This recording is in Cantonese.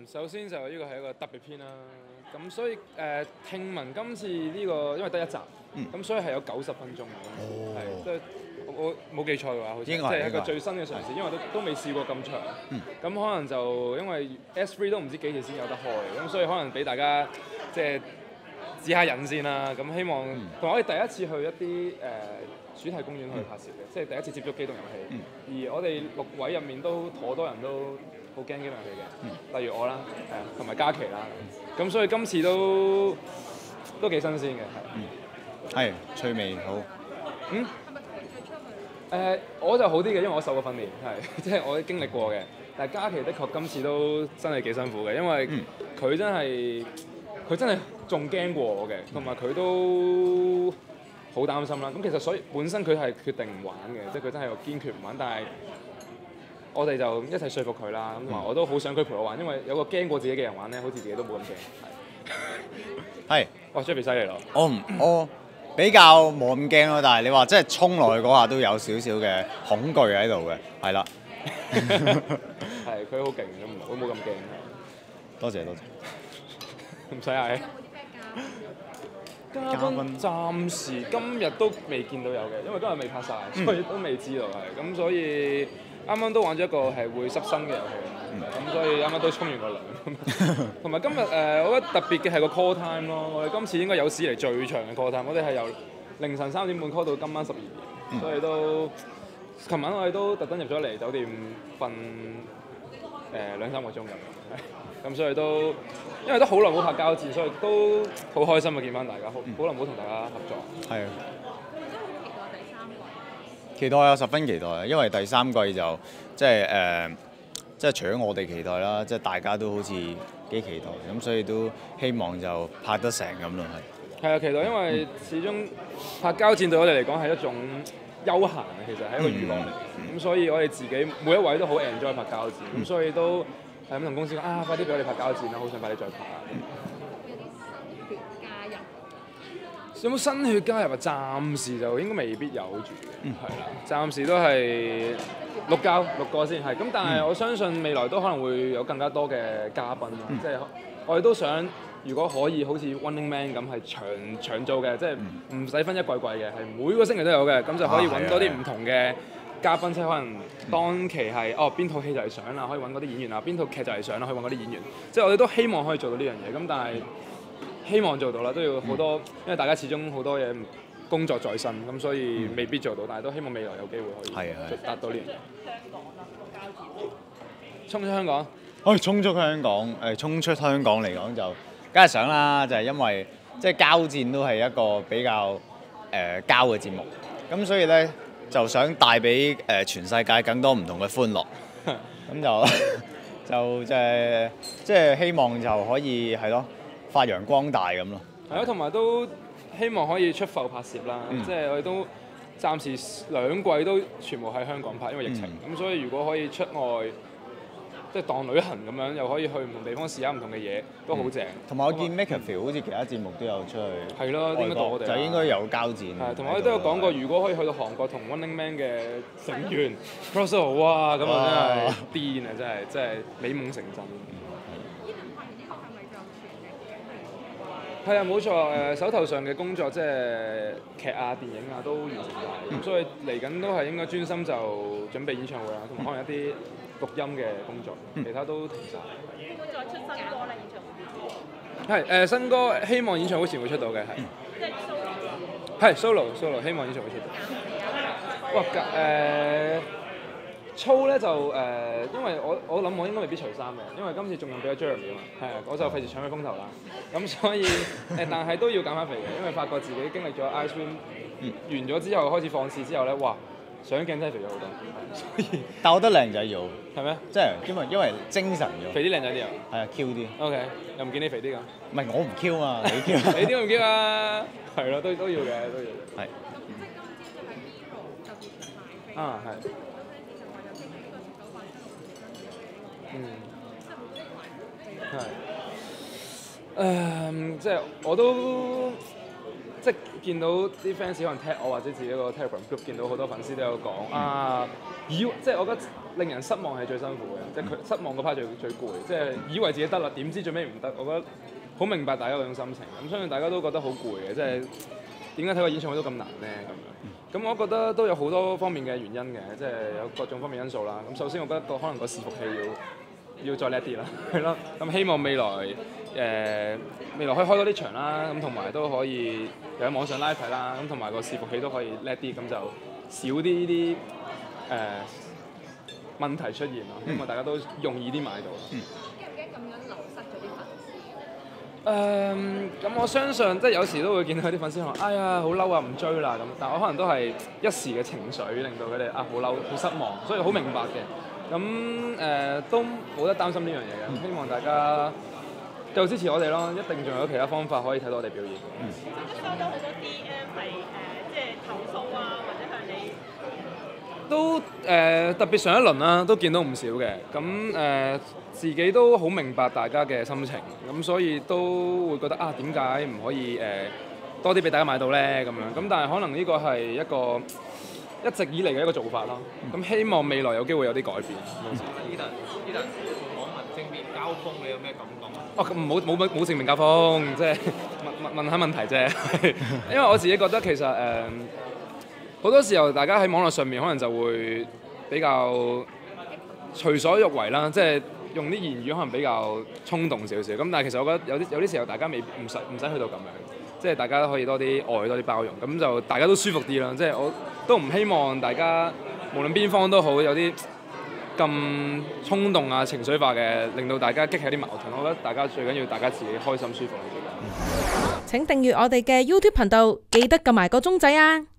首先就呢個係一個特別篇啦。咁所以聽聞今次呢個因為得一集，咁所以係有90分鐘嘅，係即係我冇記錯嘅話，好似即係一個最新嘅嘗試，因為都未試過咁長。咁可能就因為 S3 都唔知幾時先有得開，咁所以可能俾大家即係指下引先啦。咁希望同我哋第一次去一啲主題公園去拍攝嘅，即係第一次接觸機動遊戲。而我哋6位入面都好多人都好驚機動遊戲嘅，例如我啦，同埋嘉琪啦。咁所以今次都幾新鮮嘅， 係趣味好。 我就好啲嘅，因為我受過訓練，係即係我經歷過嘅。但係嘉琪的確今次都真係幾辛苦嘅，因為佢真係仲驚過我嘅，同埋佢都好擔心啦。咁其實所以本身佢係決定唔玩嘅，即係佢真係堅決唔玩。但係我哋就一齊說服佢啦。咁同埋我都好想佢陪我玩，因為有個驚過自己嘅人玩咧，好似自己都冇咁驚。係。哇 Jeffrey 犀利咯！ 我比較冇咁驚咯，但係你話真係衝落去嗰下都有少少嘅恐懼喺度嘅，係啦。 係佢好勁，我冇咁驚。 多謝。 唔使嗌。嘉賓暫時今日都未見到有嘅，因為今日未拍晒，所以都未知道係。咁所以啱啱都玩咗一個係會濕身嘅遊戲，咁所以啱啱都沖完個涼。同埋今日我覺得特別嘅係個 call time 咯，我哋今次應該有史嚟最長嘅 call time，我哋係由凌晨3點半 call 到今晚12點，所以都琴晚我哋都特登入咗嚟酒店瞓2-3個鐘咁，咁所以都因為都好耐冇拍交戰，所以都好開心啊見翻大家，好耐冇同大家合作。係啊。 期待啊，十分期待啊！因為第3季就即係除咗我哋期待啦，即係大家都好似幾期待，咁所以都希望就拍得成咁咯，係。 係啊，期待，因為始終拍交戰對我哋嚟講係一種休閒啊，其實係一個娛樂嚟。咁所以我哋自己每一位都好 enjoy 拍交戰，咁所以都係咁同公司講啊，快啲俾我哋拍交戰啦，好想快啲再拍啊！有冇新血加入啊？暫時就應該未必有住嘅，係啦，暫時都係6個先係。咁但係我相信未來都可能會有更加多嘅嘉賓啦，即係我哋都想，如果可以好似 Running Man 咁係長做嘅，即係唔使分一季嘅，係每個星期都有嘅，咁就可以揾多啲唔同嘅嘉賓，即係可能當期係邊套戲就嚟上啦，可以揾嗰啲演員啊；邊套劇就嚟上啦，可以揾嗰啲演員。即係我哋都希望可以做到呢樣嘢，咁但係希望做到啦，都要好多，因為大家始終好多嘢工作在身，咁所以未必做到，但係都希望未來有機會可以達到呢樣嘢。衝出香港， 衝出香港，衝出香港嚟講就梗係想啦，就係因為即係交戰都係一個比較交嘅節目，咁所以咧就想帶俾全世界更多唔同嘅歡樂，咁就即係希望就可以係咯發揚光大咁咯。 係咯，同埋都希望可以出埠拍攝啦，即係我哋都暫時2季都全部喺香港拍，因為疫情，咁所以如果可以出外，即係當旅行咁樣，又可以去唔同地方試下唔同嘅嘢，都好正。 同埋我見 MakerVille 好似其他節目都有出去。係咯，應該到我哋。 就應該有交戰。 係，同埋我哋都有講過，如果可以去到韓國同 Running Man 嘅成員 cross over 哇，咁啊真係癲啊！真係美夢成真。係啊，冇錯，手頭上嘅工作即係劇啊、電影啊都完成晒，咁所以嚟緊都係應該專心就準備演唱會啦，同埋可能一啲錄音嘅工作，其他都停晒。會唔會再出新歌咧？演唱會？係新歌希望演唱會前會出到嘅，係。即係 solo。係 solo， 希望演唱會出到。哇操咧就因為我諗我應該未必除衫嘅，因為今次仲有俾咗 Jeremy 啊嘛，係啊，我就費事搶佢風頭啦。咁所以但係都要減翻肥嘅，因為發覺自己經歷咗 Ice Swim 完咗之後開始放肆之後咧，哇！上鏡真係肥咗好多。所以但我覺得靚仔咗。係咩？ 即係因為精神咗。 肥啲靚仔啲啊？ 係啊 ，Q 啲。 OK， 又唔見你肥啲咁。 唔係我唔 Q 啊，你 Q。 你點會唔 Q 啊？係咯，都要嘅，都要嘅。係。啊，係。係，即係我都即係見到啲 fans 可能 tag 我或者自己個 Telegram group 見到好多粉絲都有講即係我覺得令人失望係最辛苦嘅，即係佢失望嗰 part 最攰，即係以為自己得啦，點知最尾唔得，我覺得好明白大家嗰種心情，咁相信大家都覺得好攰嘅，即係點解睇個演唱會都咁難呢？咁樣，咁我覺得都有好多方面嘅原因嘅，即係有各種方面因素啦。咁首先我覺得可能個伺服器要再叻啲啦，係咯。咁希望未來可以開多啲場啦，咁同埋都可以有喺網上 live 睇啦，咁同埋個伺服器都可以叻啲，咁就少啲呢啲問題出現咯。希望大家都容易啲買到。 驚唔驚咁樣流失咗啲粉絲？ 咁我相信即係有時都會見到啲粉絲話：哎呀，好嬲啊，唔追啦咁。但我可能都係一時嘅情緒令到佢哋好嬲、好失望，所以好明白嘅。咁都冇得擔心呢樣嘢嘅。希望大家繼續支持我哋咯，一定仲有其他方法可以睇到我哋表演。 收到好多 DM 係即係投訴啊，或者向你都特別上一輪啦，都見到唔少嘅。咁自己都好明白大家嘅心情，咁所以都會覺得點解唔可以多啲俾大家買到咧咁樣？咁但係可能呢個係一個一直以嚟嘅一個做法咯。咁希望未來有機會有啲改變。 Edan 網民正面交鋒，你有咩感覺啊？ 冇正面交鋒，即係問下問題啫。因為我自己覺得其實好多時候大家喺網絡上面可能就會比較隨所欲為啦，即係用啲言語可能比較衝動少少。咁但係其實我覺得有啲時候大家唔使去到咁樣，即係大家可以多啲愛、多啲包容，咁就大家都舒服啲啦。即係我都唔希望大家無論邊方都好有啲咁衝動啊、情緒化嘅，令到大家激起啲矛盾。我覺得大家最緊要大家自己開心舒服。 請訂閱我哋嘅 YouTube 頻道，記得撳埋個鐘仔啊！